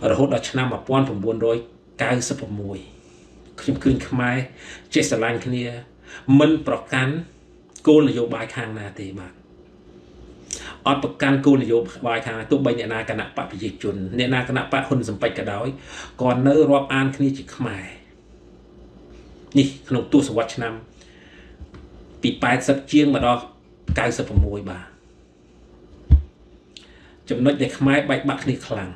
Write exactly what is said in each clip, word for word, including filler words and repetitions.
រហូតដល់ឆ្នាំmột nghìn chín trăm chín mươi sáuខ្ញុំឃើញខ្មែរចេះស្រឡាញ់គ្នាមិនប្រកាន់គោលនយោបាយខាងណាទេបាទអត់ប្រកាន់គោលនយោបាយខាងណាទោះបីអ្នកណាគណៈបកប្រជាជនអ្នកណាគណៈបកហ៊ុនសំពេចក៏ដោយក៏នៅរាប់អានគ្នាជាខ្មែរនេះក្នុងទសវត្សរ៍ឆ្នាំពីeightyជាងមកដល់ninety-sixបាទចំណុចដែលខ្មែរបែកបាក់គ្នាខ្លាំង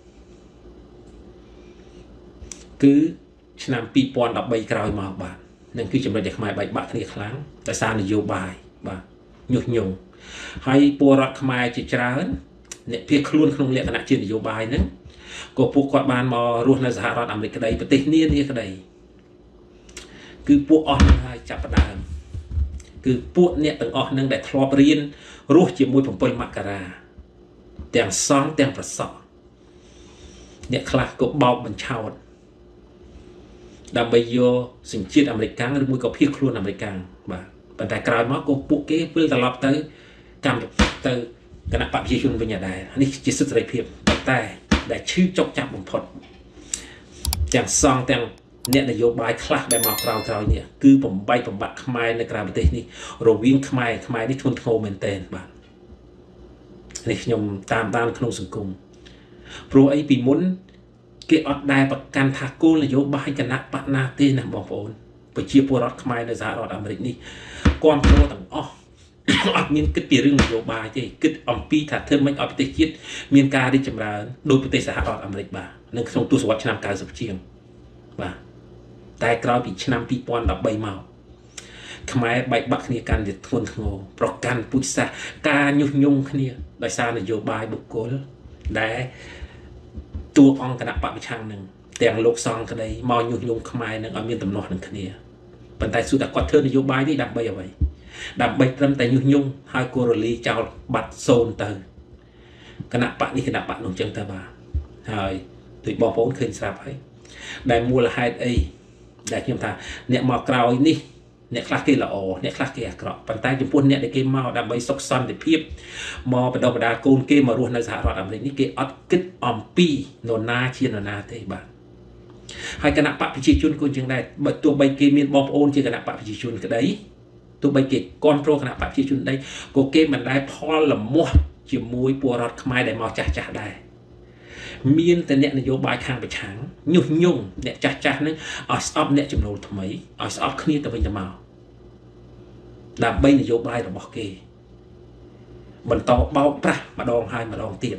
គឺឆ្នាំtwo thousand thirteenក្រោយមកបាទនឹងគឺចំណុចដែលខ្មែរបែកបាក់គ្នាខ្លាំងដោយសារនយោបាយបាទញុះញង់ហើយពលរដ្ឋខ្មែរជាច្រើនអ្នកភៀសខ្លួនក្នុងលក្ខណៈជានយោបាយហ្នឹងក៏ពួកគាត់បានមករស់នៅសហរដ្ឋអាមេរិកក្តីប្រទេសនានាក្តីគឺពួកអស់នឹងហើយចាប់ផ្ដើមគឺពួកអ្នកទាំងអស់នឹងដែលធ្លាប់រៀនរស់ជាមួយsevenមករាទាំងសងទាំងប្រសក់អ្នកខ្លះក៏បោកបញ្ឆោតដើម្បីយកសញ្ជាតិអាមេរិកកាំងឬមួយក៏ភៀសខ្លួនអាមេរិកកាំងបាទប៉ុន្តែក្រោយមកក៏ពួកគេវិលត្រឡប់ទៅកម្មទៅគណៈបព្វជិជនវិញដែរនេះជាសិទ្ធិសេរីភាពប៉ុន្តែដែលឈឺចុកចាប់បំផុតទាំងសងទាំងអ្នកនយោបាយខ្លះដែលមកក្រោយក្រោយនេះគឺបំបីបំបាក់ខ្មែរនៅក្រៅប្រទេសនេះរវាងខ្មែរខ្មែរនេះធ្ងន់ធ្ងរមែនទែនបាទនេះខ្ញុំតាមដានក្នុងសង្គមព្រោះអីពីមុនគេអត់ដែលប្រកាន់ថាគោលនយោបាយគណៈបកណាទេណាបងប្អូនប្រជាពលរដ្ឋខ្មែរនៅសហរដ្ឋអាមេរិកនេះគាំទ្រទាំងអស់អត់មានគិតពីរឿងនយោបាយទេគិតអំពីថាធ្វើម៉េចឲ្យប្រទេសជាតិមានការរីកចម្រើនដោយប្រទេសសហរដ្ឋអាមេរិកបាទនៅក្នុងទសវត្សរ៍ឆ្នាំninetyជាងបាទតែក្រោយពីឆ្នាំtwo thousand thirteenមកខ្មែរបែកបាក់គ្នាកាន់តែធ្ងន់ធ្ងរប្រកាន់ពុជសាសការញុះញង់គ្នាដោយសារនយោបាយបុគ្គលដែលតួអង្គគណៈបព្វប្រឆាំងនឹងទាំងលោកសង្ឃក្តីមកញុះញង់ខ្មែរនឹងឲ្យមានទំនាស់នឹងគ្នាប៉ុន្តែសុទ្ធតែគាត់ធ្វើនយោបាយនេះដើម្បីអ្វីដើម្បីត្រឹមតែញុះញង់ហើយគោរលីចោលបាត់សូន្យទៅគណៈបកនេះគណៈបកនោះចឹងទៅបាទហើយដូចបងប្អូនឃើញស្រាប់ហើយដែលមូលហេតុអីដែលខ្ញុំថាអ្នកមកក្រោយនេះអ្នកខ្លះគេល្អអ្នកខ្លះគេអាក្រក់ប៉ុន្តែចំពោះអ្នកដែលគេមកដើម្បីសុខសន្តិភាពមកបដិបដាកូនគេមករស់នៅសហរដ្ឋអាមេរិកនេះគេអត់គិតអំពីនរណាជានរណាទេបាទហើយគណៈបកប្រជាជនក៏ជាងដែរបើទោះបីគេមានបងប្អូនជាគណៈបកប្រជាជនក្តីទោះបីគេគ្រប់គ្រងគណៈបកប្រជាជនដែរក៏គេមិនដែលផលលមាស់ជាមួយពលរដ្ឋខ្មែរដែលមកចាស់ចាស់ដែរមានតែអ្នកនយោបាយខាងប្រឆាំងញុះញង់អ្នកចាស់ចាស់ហ្នឹងឲ្យស្អប់អ្នកចំណូលថ្មីឲ្យស្អប់គ្នាទៅវិញទៅមកដើម្បីនយោបាយរបស់គេបន្តបោកប្រាស់ម្ដងហើយម្ដងទៀត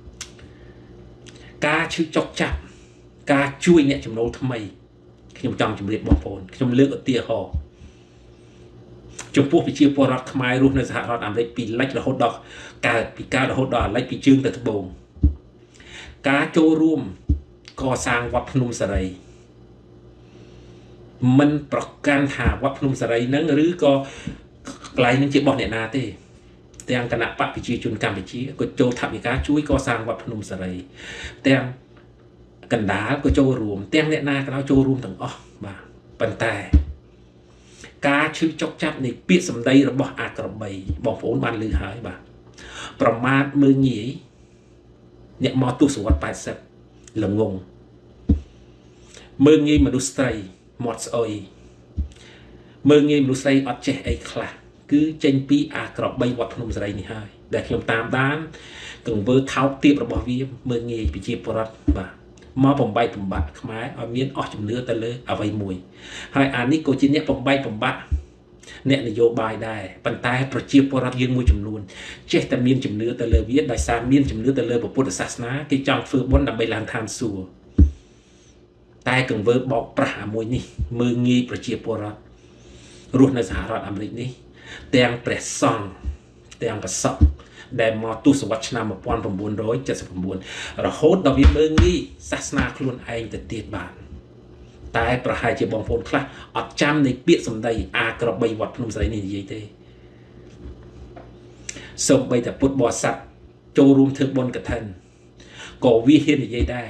ការឈឺចុកចាប់ការជួយអ្នកចំណូលថ្មីខ្ញុំចង់ជម្រាបបងប្អូនខ្ញុំលើកឧទាហរណ៍ចំពោះប្រជាពលរដ្ឋខ្មែររស់នៅសហរដ្ឋអាមេរិកពីលិចរហូតដល់កើតពីកើតរហូតដល់លិចពីជើងទៅត្បូងការចូលរួមកសាងវត្តភ្នំសេរីមិនប្រកាន់ថាវត្តភ្នំសេរីហ្នឹងឬក៏កន្លែងហ្នឹងជារបស់អ្នកណាទេទាំងគណៈបកប្រជាជនកម្ពុជាក៏ចូលថវិកាជួយកសាងវត្តភ្នំសេរីទាំងកណ្ដាលក៏ចូលរួមទាំងអ្នកណាក៏ដោយចូលរួមទាំងអស់បាទប៉ុន្តែការឈឺចុកចាប់នៃពាក្យសម្ដីរបស់អាក្របីបងប្អូនបានឮហើយបាទប្រមាថមើលងាយអ្នកមកទស្សវត្សeightyល្ងងមើលងាយមនុស្សស្រីមាត់ស្អុយមើលងាយមនុស្សស្រីអត់ចេះអីខ្លះគឺចេញពីអាក្របីវត្តភ្នំសេរីនេះហើយដែលខ្ញុំតាមដានកង្វើថោកទាបរបស់វាមើលងាយប្រជាពលរដ្ឋបាទមកបំបីបំបាក់ខ្មែរឲ្យមានអស់ជំនឿទៅលើអ្វីមួយហើយអានេះក៏ជាអ្នកបំបីបំបាក់អ្នកនយោបាយដែរប៉ុន្តែប្រជាពលរដ្ឋយើងមួយចំនួនចេះតែមានជំនឿទៅលើវាដោយសារមានជំនឿទៅលើពុទ្ធសាសនាគេចង់ធ្វើបុណ្យដើម្បីឡើងឋានសួគ៌តែកង្វើបោកប្រាស់អាមួយនេះមើលងាយប្រជាពលរដ្ឋរស់នៅសហរដ្ឋអាមេរិកនេះទាំងព្រះសង្ឃទាំងប្រសក់ដែលមកទស្សវត្សឆ្នាំnineteen seventy-nineរហូតដល់វាមើលងាយសាសនាខ្លួនឯងទៅទៀតបាទតែប្រហែលជាបងប្អូនខ្លះអត់ចាំនៃពាក្យសម្ដីអាក្របីវត្តភ្នំសេរីនេះនិយាយទេសូម្បីតែពុទ្ធបរិស័ទចូលរួមធ្វើបុណ្យកឋិនក៏វាហ៊ាននិយាយដែរ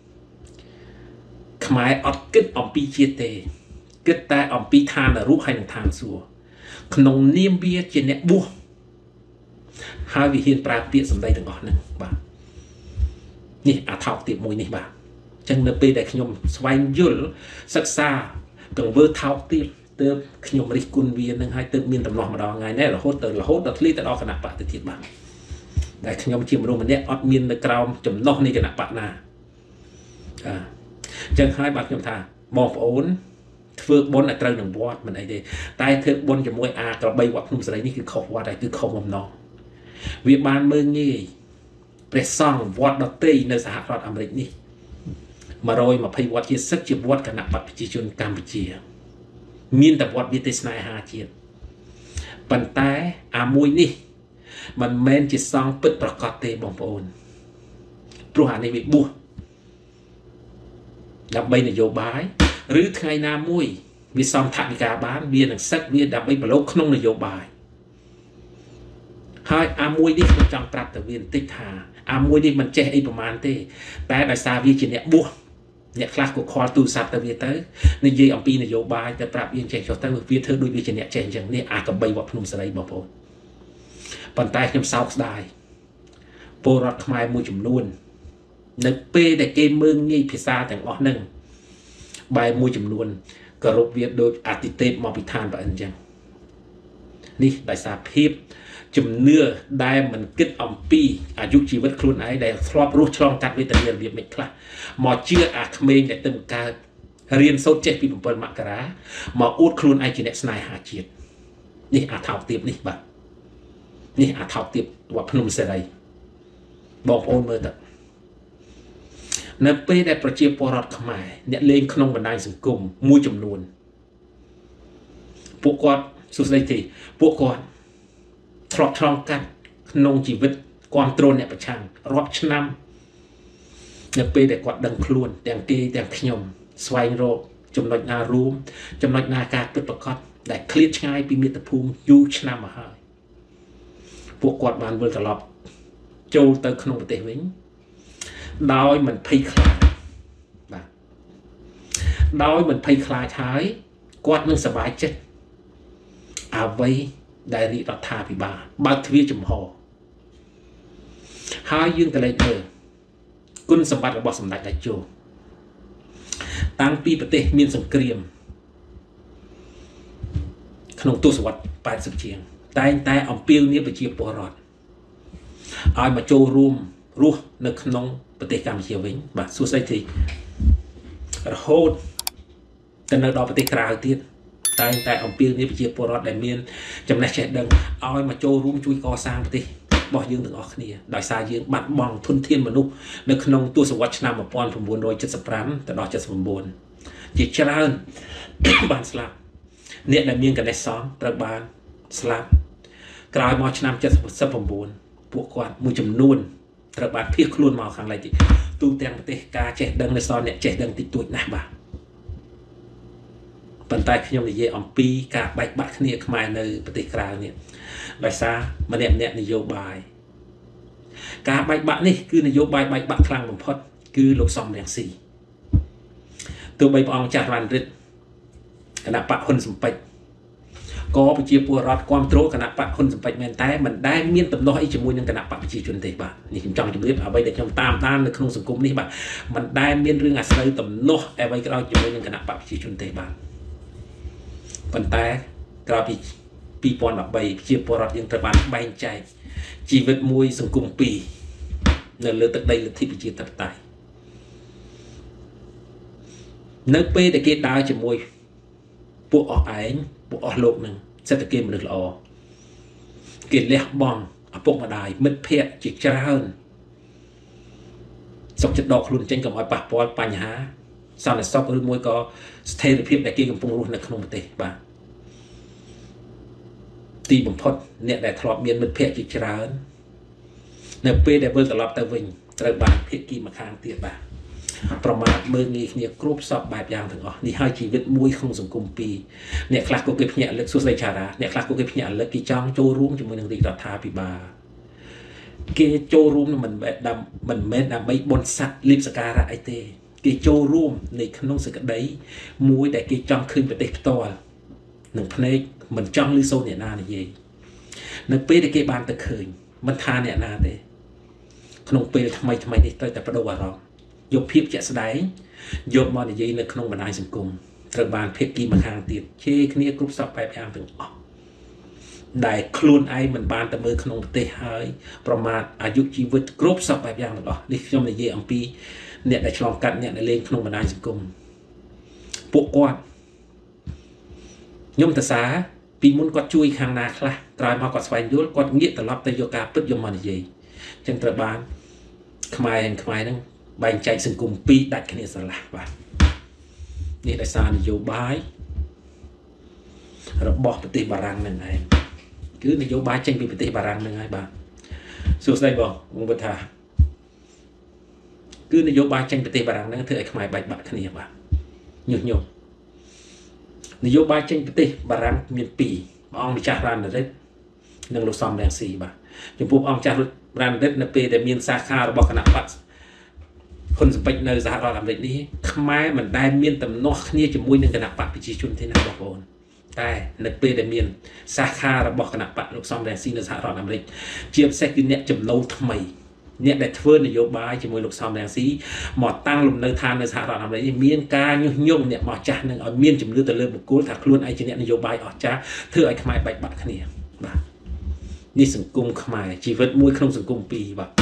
ខ្មែរអត់គិតអំពីជាតិទេគិតតែអំពីឋាននរកហើយនឹងឋានសួគ៌ក្នុងនាមវាជាអ្នកបួស ហើយវាហ៊ានប្រើពាក្យសម្ដីទាំងអស់ហ្នឹងបាទนี่อาเท่าติดมวยนี่บ่าจังเนเปได้ขยมสวายยุลศึกษากังเวอร์เท่าติดเติมขยมริกุลเวียนนึงให้เติมมีนตำนองมาดองไงแน่ละโหดเติมละโหดตัดลีแต่ออกขณะปะติดติดบ้างแต่ขยมชิมรู้มันเนี่ยอดมีนในกราวจำนองในขณะปะนาอ่าจังให้บางขยมท่ามองโอนเฟือกบนอัตราหนึ่งวอดมันไอเดียแต่เถือกบนจะมวยอากระใบวัดนุ่มสไลนี่คือขอบวัดอะไรคือขอบมนองเวียบานเมืองนี่เปรสซองวอดดอตตี้ในสหรัฐอเมริกนี่มาโรยมาพายวัดที่สักจีบวัดขณะปัจจุบันกัมพูชีมีนแต่วัดวิเทศนายหาเจียนปันแต่อามวยนี่มันแมนจิตซองปิดประกอบเตบองปอนปรุหาในวิบุดับใบนโยบายหรือไงนามวยวิซองถักกาบ้านเบียนังสักเบียดับใบปลกขนมนโยบายให้อามวยนี่มันจังปรับแต่เวียนติดหาอามวยนี่มันเจ๊ไอประมาณเต้แต่ใบซาวีจีเนี่ยบุเนี่ยคลาสก็คอตูสับแต่เวียเตอร์ในยี่อัมปีนโยบายแต่ปรับยังเจ๊ชดเตอร์เวียเธอโดยวิจีเนี่ยเจ๊จังเนี่ยอากับใบวัดพนมสไลบอกผมปันแต่ยังเศร้าได้โปรดขมายมวยจุ่มนุ่นนึกเป้แต่เกมเมืองนี่พิซซ่าแต่งออกหนึ่งใบมวยจุ่มนุ่นกระรบเวียโดยอาติเตปมอพิธานแบบอันจังนี่ได้สาพิบจุ่มเนื้อได้มันกึศอัมปีอายุชีวิตครูนไอ้ได้ครอบรู้ช่องตัดวิตามินเวียไม่คลาหมอเชื่ออาคเมงแต่เติมการเรียนโซเจปีปุ่มเปิลมากระหมออูดครูนไอจีเนสไนหาจีดนี่อาเท่าเตียบนี่บ้านี่อาเท่าเตียบว่าพนมเสรีบอกโอนเมื่อแต่ในเป้ได้ประเจียปรอดขมายเนี่ยเล่นขนมบันไดสังคมมวยจำนวนพวกกอดสุดท้ายทีพวกกอดทรอทรองกันนงชีวิตความโตรเนี่ยประชังรอบชนำเนี่ยเป้ได้กอดดังคล้วนแต่งเกยแต่งขยมสวายโรจำนวนนารูมจำนวนนาการเป็นประกอบได้เคลียร์ง่ายปีมิตรภูมิยูชนำมาให้พวกกอดบานเวลตลอดโจเตอร์ขนมเตวิงดอยมันพายคลายดอยมันพายคลายท้ายกอดนึงสบายเจ็ดอาไว้ได้รีรัฐาพิบาบาทวีจุ่มหอหายื่นกันเลยเธอกุนสมบัติระบบสมบัติได้โจตั้งปีประเทศมีสงครามขนมตัวสวัสดิ์ปลายสุดเชียงแต่แต่เอาเปียวนี้ไปเชียบปอรอดเอามาโจรวมรู้ในขนมประเทศกัมพูชีวิ่งแบบสุดท้ายทีโหดแต่ในดอกประเทศกลางที่แต่แต่เอาเปียวนี้ไปเชียบปอรอดได้เมียนจำแนกแฉะดังเอามาโจรวมช่วยก่อสร้างประเทศบอกยืงถึงออกนี่โดยสายยืงบัดบองทุนเทียนมนุษย์ในขนมตัวสวัสดิ์นำมาปอนผมบนโดยจัดสปรัมแต่ดอกจัดสมบูรณ์จิตเจริญบานสลับเนี่ยได้เมียนกันได้ซ้อมประบานสลับกลายมอชนำจัดสมบูรณ์พวกกวาดมือจำนวนประบาดเพียคล้วนมาขังไรจิตูแตงประเทศกาเจดังในซ้อนเนี่ยเจดังติดตัวหน้าบ่าปันใต้ขยมในเยอมปีกาใบบัตรเนี่ยขมายในประเทศกลางเนี่ยใบซามาเนี่ยเนี่ยนโยบายการใบบัตรนี่คือนโยบายใบบัตรคลังผมพอดคือโลกซอมแดงสี่ตัวใบปองจากรันริดขณะปะคนสมบัติก็ไปเชียร์ปัวรอดความโตขณะปะคนสมบัติแมนแต่มันได้เมียนตำน้อยจมูกยังขณะปะไปเชียร์จนเตะบ่านี่ผมจำจำเรียบเอาไว้เด็กจำตามตามในขนมสังคมนี่บ่ามันได้เมียนเรื่องอาศัยตำน้อยเอาไว้ก็เราจมูกยังขณะปะไปเชียร์จนเตะบ่าปันแต่กราบปีปอนแบบใบเชียร์ปัวรอดยังตะบันใบใจชีวิตมวยสังคมปีเนื้อเลือดตัดได้เลือดที่ไปเชียร์ตัดไตเนื้อเป้แต่เกดได้จมูกพวกออกไอ้พวกออกโลกหนึ่งเศรษฐกิจมันหนึ่งละอเกดเลี้ยบองอพวกมาได้มิดเพียจิกเจริญสกจัดดอกลุ่นเจนกับอ้อยปากปอยปัญหาสาวในซอกหรือมวยก็สเตอร์เพียบแต่เกี่ยกับปงรุ่นในขนมเตะบ้างตีบ่มพดเนี่ยได้ทลอบเมียนมิดเพียจิกเจริญในเป้ได้เบิร์ตลอดตะวิงตระบานเพียกีมาค้างเตียบ้างประมาทเมื่องี้เนี่ยกรุ๊ปสอบแบบอย่างถึงอ๋อนี่ให้ชีวิตมวยของสังคมปีเนี่ยคลาสก็เก็บเนี่ยเล็กสุดในชาระเนี่ยคลาสก็เก็บเนี่ยเล็กกี่จ้องโจรุ่มจมูกหนึ่งตีรัฐาพิบาเกโจรุ่มมันแบบดำมันเม็ดดำไม่บนสัตว์ลิบสการะไอเตเกโจรุ่มในขนมสกัดได้มวยแต่เกจ้องขึ้นไปเตะตัวหนึ่งพเนกมันจ้องลิโซเนี่ยนาเนี่ยเย่ในเป้แต่เกบานตะเคียนมันทานเนี่ยนาเตขក្នុងពេលថ្មីថ្មីនេះត្រូវតែបដូរអារម្មណ៍យកភាពជាក់ស្ដែងយកមកនិយាយនៅក្នុងបណ្ដាញសង្គមត្រូវបានភាគីម្ខាងទៀតជេរគ្នាគ្រប់សពបែបយ៉ាងទាំងអស់ដែលខ្លួនឯងមិនបានទៅមើលក្នុងប្រទេសហើយប្រមាថអាយុជីវិតគ្រប់សពបែបយ៉ាងទាំងអស់នេះខ្ញុំនិយាយអំពីអ្នកដែលឆ្លងកាត់អ្នកដែលលេងក្នុងបណ្ដាញសង្គមពួកគាត់ខ្ញុំតសាពីមុនគាត់ជួយខាងណាខ្លះក្រោយមកគាត់ស្វែងយល់គាត់ងាកត្រឡប់ទៅយកការពិតយកមកនិយាយអញ្ចឹងត្រូវបានខ្មែរហើយខ្មែរហ្នឹងបែងចែកសង្គមពីរដាច់គ្នាស្រឡះបាទនេះដោយសារនយោបាយរបស់ប្រទេសបារាំងហ្នឹងឯងគឺនយោបាយចេញពីប្រទេសបារាំងហ្នឹងហើយបាទសួស្ដីបងខ្ញុំគិតថាគឺនយោបាយចេញប្រទេសបារាំងហ្នឹងធ្វើឲ្យខ្មែរបែកបាក់គ្នាបាទញុះញង់នយោបាយចេញប្រទេសបារាំងមានពីរព្រះអង្គម្ចាស់រ៉ានឌិតនិងលោកសំរងស៊ីបាទចំពោះអង្គម្ចាស់រ៉ានឌិតនៅពេលដែលមានសាខារបស់គណៈបក្សហ៊ុនស៊ិនប៉ិចនៅសហរដ្ឋអាមេរិកនេះខ្មែរមិនដែលមានទំនាស់គ្នាជាមួយនឹងគណៈបក្សប្រជាជនទេណាបងប្អូនតែនៅពេលដែលមានសាខារបស់គណៈបក្សលោកសំរងស៊ីនៅសហរដ្ឋអាមេរិកជាពិសេសគឺអ្នកចំណូលថ្មីអ្នកដែលធ្វើនយោបាយជាមួយលោកសំរងស៊ីមកតាំងលំនៅឋាននៅសហរដ្ឋអាមេរិកមានការញុះញង់អ្នកមកចាស់នឹងឲ្យមានជំនឿទៅលើបុគ្គលថាខ្លួនឯងជាអ្នកនយោបាយអស្ចារ្យធ្វើឲ្យខ្មែរបែកបាក់គ្នាបាទនេះសង្គមខ្មែរជីវិតមួយក្នុងសង្គមពីរបាទ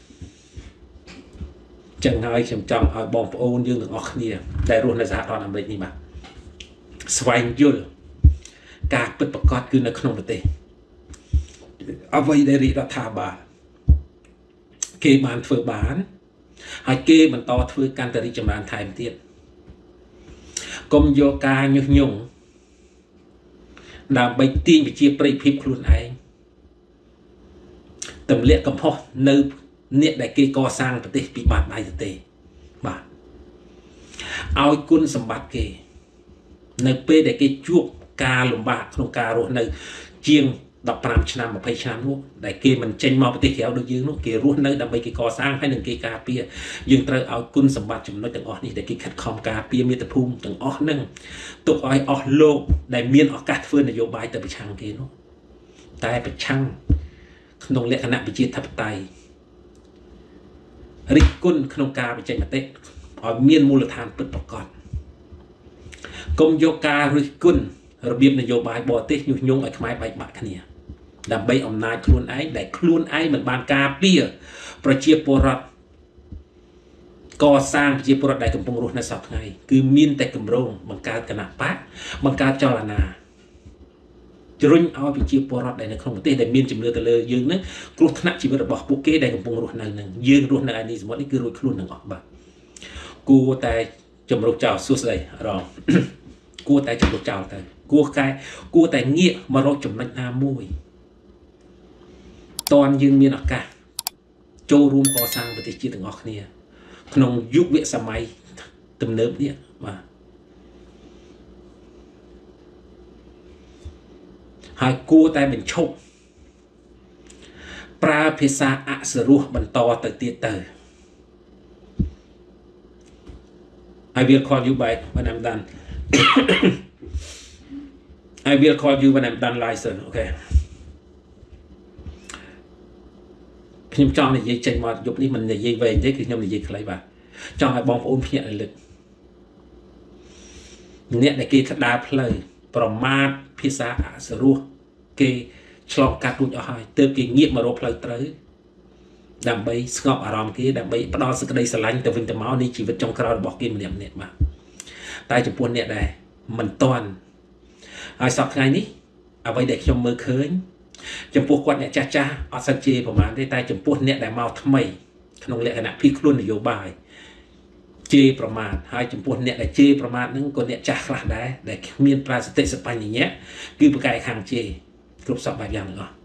ចឹងហើយខ្ញុំចង់ឲ្យបងប្អូនយើងទាំងអស់គ្នាដែលរស់នៅសហរដ្ឋអាមេរិកនេះបាទស្វែងយល់ការពិតប្រាកដគឺនៅក្នុងប្រទេសអ្វីដែលរាជរដ្ឋាភិបាលគេបានធ្វើបានហើយគេបន្តធ្វើកាន់តែរីកចម្រើនថែមទៀតកុំយកការញុះញង់ដើម្បីទាញប្រជាប្រិយភាពខ្លួនឯងទម្លាក់កំហុសនៅអ្នកដែលគេកសាងប្រទេសពីបាតដៃទៅទេបាទឲ្យគុណសម្បត្តិគេនៅពេលដែលគេជួបការលំបាកក្នុងការរស់នៅជាងដប់ប្រាំឆ្នាំម្ភៃឆ្នាំនោះដែលគេមិនចេញមកប្រទេសក្រៅដូចយើងនោះគេរស់នៅដើម្បីគេកសាងហើយនឹងគេការពារយើងត្រូវឲ្យគុណសម្បត្តិចំណុចទាំងអស់នេះដែលគេខិតខំការពារមាតុភូមិទាំងអស់នឹងទុកឲ្យអស់លោកដែលមានឱកាសធ្វើនយោបាយទៅប្រឆាំងគេនោះតែប្រឆាំងក្នុងលក្ខណៈប្រជាធិបតេយ្យរិះគន់ក្នុងការបញ្ចេញមតិឲ្យមានមូលដ្ឋានពិតប្រាកដកុំយកការរិះគន់របៀបនយោបាយបរទេសញុះញង់ឲ្យខ្មែរបែកបាក់គ្នាដើម្បីអំណាចខ្លួនឯងដែលខ្លួនឯងមិនបានការពារប្រជាពលរដ្ឋកសាងប្រជាពលរដ្ឋដែលកំពុងរស់នៅសពថ្ងៃគឺមានតែគម្រោងបង្កើតគណៈបកបង្កើតចលនាជ្រុញឲ្យប្រជាពលរដ្ឋដែលនៅក្នុងប្រទេសដែលមានជំនឿទៅលើយើងនឹងគ្រោះថ្នាក់ជីវិតរបស់ពួកគេដែលកំពុងរស់នៅនឹងយើងរស់នៅឯនេះសមុទ្រនេះគឺរួចខ្លួនទាំងអស់បាទគួរតែជំរុកចោលសួស្ដីរងគួរតែជំរុកចោលទៅគួរកែគួរតែងាកមករកចំណុចណាមួយតនយើងមានឱកាសចូលរួមកសាងប្រទេសជាតិទាំងអស់គ្នាក្នុងយុគសម័យទំនើបនេះបាទហើយគួរតែបញ្ឈប់ប្រើភាសាអសរោះបន្តទៅទៀតទៅ I will call you back when I'm done I will call you when I'm done license okay ខ្ញុំចង់និយាយចេញមកយប់នេះមិននិយាយវែងទេគឺខ្ញុំនិយាយខ្លីបាទចង់ឲ្យបងប្អូនភ្ញាក់រលឹកអ្នកដែលគេក្តារផ្លូវប្រមាថភាសាអសរោះគេឆ្លងកាត់រួចអស់ហើយទើបគេងាកមករកផ្លូវត្រូវដើម្បីស្ងប់អារម្មណ៍គេដើម្បីផ្ដល់សេចក្តីស្រឡាញ់ទៅវិញទៅមកនៃជីវិតចុងក្រោយរបស់គេម្នាក់ម្នាក់បាទតែចំពោះអ្នកដែលមិនតាន់ហើយសប្តាហ៍ថ្ងៃនេះអ្វីដែលខ្ញុំមើលឃើញចំពោះគាត់អ្នកចាស់ចាស់អត់សិនជេរប្រហែលទេតែចំពោះអ្នកដែលមកថ្មីក្នុងលក្ខណៈភីខ្លួននយោបាយជេរប្រមាថហើយចំពោះអ្នកដែលជេរប្រមាថហ្នឹងក៏អ្នកចាស់ខ្លះដែរដែលគ្មានប្រាសតិសបញ្ញៈគឺប្រកែកខាងជេរគ្រប់សពបែបយ៉ាងទាំងអស់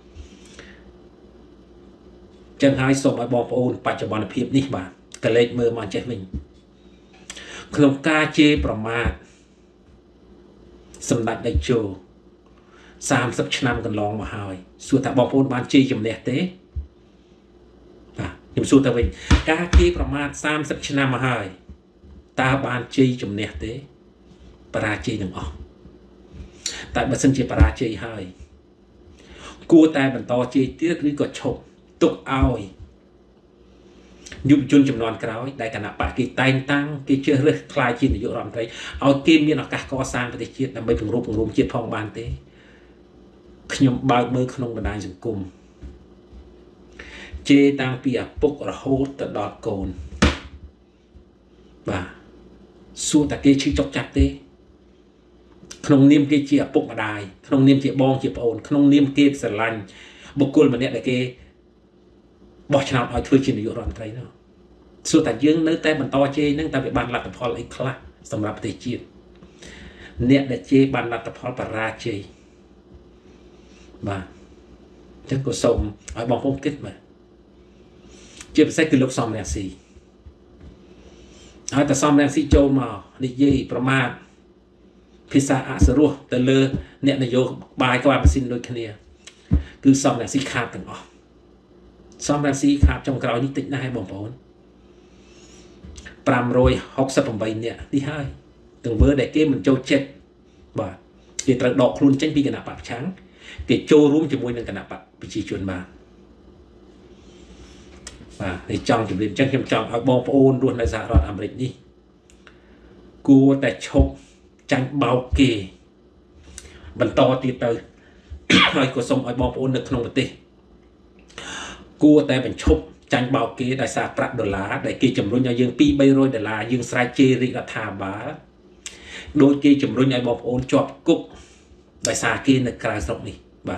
ចឹងហើយសូមឲ្យបងប្អូនបច្ចុប្បន្នភាពនេះបាទកលេចមើលមកចេះវិញក្នុងការជេរប្រមាថសម្ដេចតេជោសាមសិបឆ្នាំកន្លងមកហើយសួរថាបងប្អូនបានជេរជំនះទេបាទខ្ញុំសួរទៅវិញការជេរប្រមាថសាមសិបឆ្នាំមកហើយតើបានជ័យជំនះទេបរាជ័យទាំងអស់តែបើសិនជាបរាជ័យហើយគួរតែបន្តជ័យទៀតឬក៏ឈប់ទុកឲ្យយុវជនចំនួនក្រោយដែលគណៈបកគេតែងតាំងគេជ្រើសរើសខ្លាយជានាយករដ្ឋមន្ត្រីឲ្យគេមានឱកាសកសាងប្រទេសជាតិដើម្បីពង្រឹងពង្រួមជាតិផងបានទេខ្ញុំបើកមើលក្នុងបណ្ដាញសង្គមជេរតាំងពីឪពុករហូតទៅដល់កូនបាទសួរតាគេឈឺចុកចាប់ទេក្នុងនាមគេជាឪពុកម្ដាយក្នុងនាមជាបងជាប្អូនក្នុងនាមគេស្រឡាញ់បុគ្គលម្នាក់ដែលគេបោះឆ្នោតឲ្យធ្វើជានាយករដ្ឋមន្ត្រីនោះសួរតាយើងនៅតែបន្តជេរនឹងតែវាបានលទ្ធផលអីខ្លះសម្រាប់ប្រទេសជាតិអ្នកដែលជេរបានលទ្ធផលបរាជ័យបាទអញ្ចឹងក៏សូមឲ្យបងប្អូនគិតបាទជាពិសេសគឺលោកសំរងស៊ីហើយតែសំរងស៊ីចូលមកនិយាយប្រមាថភាសាអសរោះទៅលើអ្នកនយោបាយក្បាលម៉ាស៊ីនដូចគ្នាគឺសំរងស៊ីខាតទាំងអស់សំរងស៊ីខាតចុងក្រោយនេះតិចណាស់ហើយបងប្អូន568នាក់នេះហើយទង្វើដែលគេមិនចូលចិត្តបាទគេត្រូវដកខ្លួនចេញពីគណៈបកប្រឆាំងគេចូលរួមជាមួយនឹងគណៈបកប្រជាជនបាទបាទនេះចង់ជម្រាបអញ្ចឹងខ្ញុំចង់ឲ្យបងប្អូនរស់នៅសហរដ្ឋអាមេរិកនេះគួរតែឈប់ចាញ់បោកគេបន្តទៀតទៅហើយក៏សូមឲ្យបងប្អូននៅក្នុងប្រទេសគួរតែបញ្ឈប់ចាញ់បោកគេដោយសារប្រាក់ដុល្លារដែលគេជំរុញឲ្យយើងពីរបីរយដុល្លារយើងស្រែកជេររាជរដ្ឋាភិបាលដោយគេជំរុញឲ្យបងប្អូនជាប់គុកដោយសារគេនៅក្រៅស្រុកនេះបាទ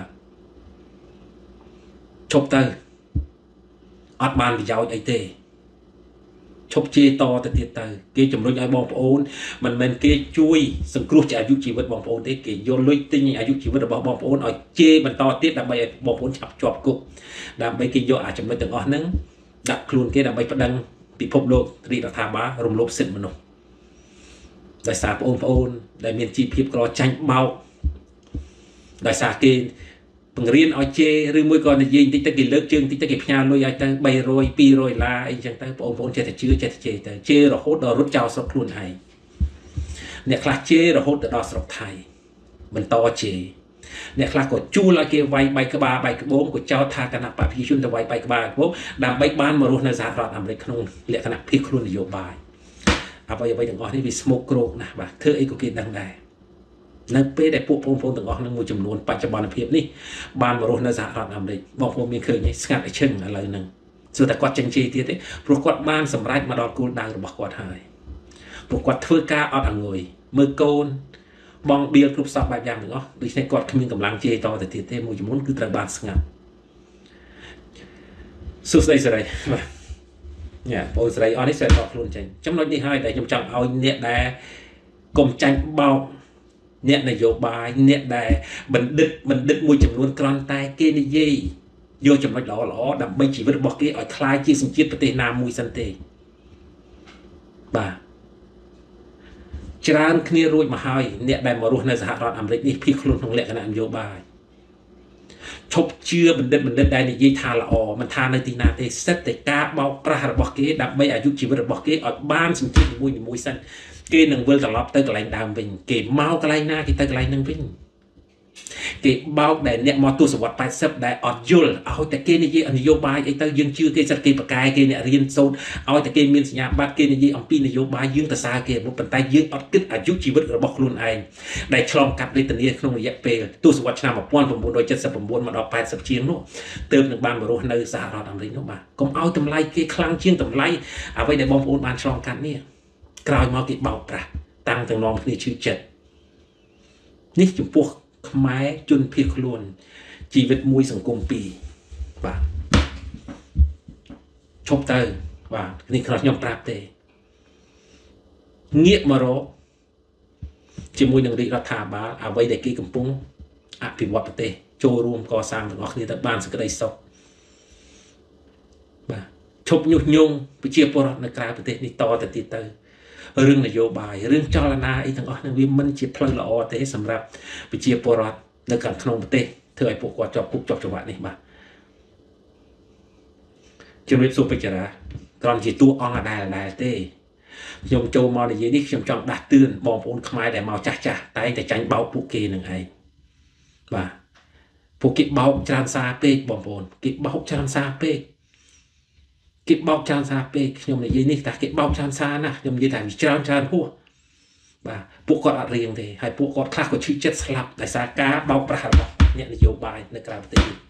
ឈប់ទៅអត់បានប្រយោជន៍អីទេឈប់ជេរតទៅទៀតទៅគេជំរុញឲ្យបងប្អូនមិនមែនគេជួយសង្គ្រោះជាអាយុជីវិតបងប្អូនទេគេយកលុយទិញអាយុជីវិតរបស់បងប្អូនឲ្យជេរបន្តទៀតដើម្បីឲ្យបងប្អូនឆាប់ជាប់គុកដើម្បីគេយកអាចំណុចទាំងអស់ហ្នឹងដាក់ខ្លួនគេដើម្បីប្តឹងពិភពលោករាជរដ្ឋាភិបាលរំលោភសិទ្ធិមនុស្សដោយសារបងប្អូនដែលមានជីវភាពក្រចាញ់បោកដោយសារគេបង្រៀនឲ្យជេរឬមួយក៏និយាយតិចទៅគេលើកជើងតិចទៅគេផ្ញើលុយឲ្យទៅ300 200ដុល្លារអីចឹងទៅបងប្អូនចេះតែជឿចេះតែជេរទៅជេររហូតដល់រត់ចោលស្រុកខ្លួនឯងអ្នកខ្លះជេររហូតទៅដល់ស្រុកថៃបន្តជេរអ្នកខ្លះក៏ជួលឲ្យគេវាយបែកក្បាលបែកក្បូងក៏ចោទថាគណៈបព្វជិជនទៅវាយបែកក្បាលក្បូងដើម្បីបានមករស់នៅសហរដ្ឋអាមេរិកក្នុងលក្ខណៈភៀសខ្លួននយោបាយអ្វីអ្វីទាំងអស់នេះវាស្មុគគ្រោកណាស់បាទធ្វើអីក៏គេដឹងដែរនៅពេលដែលពួកបងប្អូនទាំងអស់នឹងមួយចំនួនបច្ចុប្បន្នភាពនេះបានមករស់នៅសហរដ្ឋអាមេរិកបងប្អូនមានឃើញស្ងាត់ឲ្យឈឹងឥឡូវហ្នឹងសួរតែគាត់ចេញជេរទៀតទេព្រោះគាត់បានសម្រេចមកដល់គោលដៅរបស់គាត់ហើយព្រោះគាត់ធ្វើការអត់អង្ងុយមើលកូនបងបៀលគ្រប់សពបែបយ៉ាងទាំងអស់ដូច្នេះគាត់គ្មានកម្លាំងជេរតទៅទៀតទេមួយចំនួនគឺត្រូវបានស្ងាត់សួស្ដីសេរីបាទញ៉ាបងសេរីអស់នេះsẽដកខ្លួនចេញចំណុចនេះហើយដែលខ្ញុំចង់ឲ្យអ្នកដែលកុំចាញ់បោកអ្នកនយោបាយអ្នកដែលបណ្ឌិតបណ្ឌិតមួយចំនួនគ្រាន់តែគេនិយាយយកចំណុចល្អល្អដើម្បីជីវិតរបស់គេឲ្យคล้ายជាសញ្ជាតិប្រទេសណាមួយសិនទេបាទច្រើនគ្នារួចមកហើយអ្នកដែលមករស់នៅសហរដ្ឋអាមេរិកនេះភៀសខ្លួនក្នុងលក្ខណៈនយោបាយឈប់ជឿបណ្ឌិតបណ្ឌិតដែលនិយាយថាល្អមិនថានៅទីណាទេសិតតែការបោកប្រាស់របស់គេដើម្បីអាយុជីវិតរបស់គេឲ្យបានសញ្ជាតិមួយមួយសិនគេនឹងវិលត្រឡប់ទៅកន្លែងដើមវិញគេមកកន្លែងណាគេទៅកន្លែងហ្នឹងវិញគេបោកដែលអ្នកមកទស្សវត្ស80ដែលអត់យល់ឲ្យតែគេនិយាយនយោបាយអីទៅយើងជឿគេសិតគេប្រកែគេអ្នករៀនសូត្រឲ្យតែគេមានសញ្ញាបត្រគេនិយាយអំពីនយោបាយយើងទៅសារគេប៉ុន្តែយើងអត់គិតអាយុជីវិតរបស់ខ្លួនឯងដែលឆ្លងកាត់វេទនាក្នុងរយៈពេលទស្សវត្សឆ្នាំ1979មកដល់80ជាងនោះទើបនឹងបានមករស់នៅសហរដ្ឋអាមេរិកនោះបាទកុំឲ្យតម្លៃគេខ្លាំងជាងតម្លៃអ្វីដែលបងប្អូនបានឆ្លងកាត់នេះក្រោយមកគេបោកប្រាស់តាំងទាំងនាំគ្នាឈឺចិត្តនេះចំពោះខ្មែរជនភៀសខ្លួនជីវិតមួយសង្គមពីរបាទឈប់ទៅបាទនេះខ្ញុំប្រាប់ទេងាកមករកជាមួយនឹងរាជរដ្ឋាភិបាលអ្វីដែលគេកំពុងអភិវឌ្ឍប្រទេសចូលរួមកសាងទាំងអស់គ្នាទៅបានសេចក្តីសុខបាទឈប់ញុះញង់ប្រជាពលរដ្ឋនៅក្រៅប្រទេសនេះតទៅទៀតទៅរឿងនយោបាយរឿងចលនាអីទាំងអស់ហ្នឹងវាមិនជាផ្លូវល្អទេសម្រាប់ប្រជាពលរដ្ឋនៅខាងក្នុងប្រទេសធ្វើឲ្យពួកគាត់ជាប់គុកជាប់ច្បាប់នេះបាទជំរាបសួរពេជ្រាគ្រាន់ជាតួអង្គអដែលអដែលទេខ្ញុំចូលមកនិយាយនេះខ្ញុំចង់ដាស់តឿនបងប្អូនខ្មែរដែលមកចាស់ចាស់តែតែចាញ់បោកពួកគេនឹងឯងបាទពួកគេបោកច្រើនសារពេកបងប្អូនគេបោកច្រើនសារពេកគេបោកច្រើនសារពេកខ្ញុំនិយាយនេះតែគេបោកច្រើនសារណាខ្ញុំនិយាយថាច្រើនច្រើនហួសបាទពួកគាត់អត់រៀងទេហើយពួកគាត់ខ្លះក៏ឈឺចិត្តស្លាប់ដោយសារការបោកប្រាស់របស់អ្នកនយោបាយនៅក្រៅប្រទេស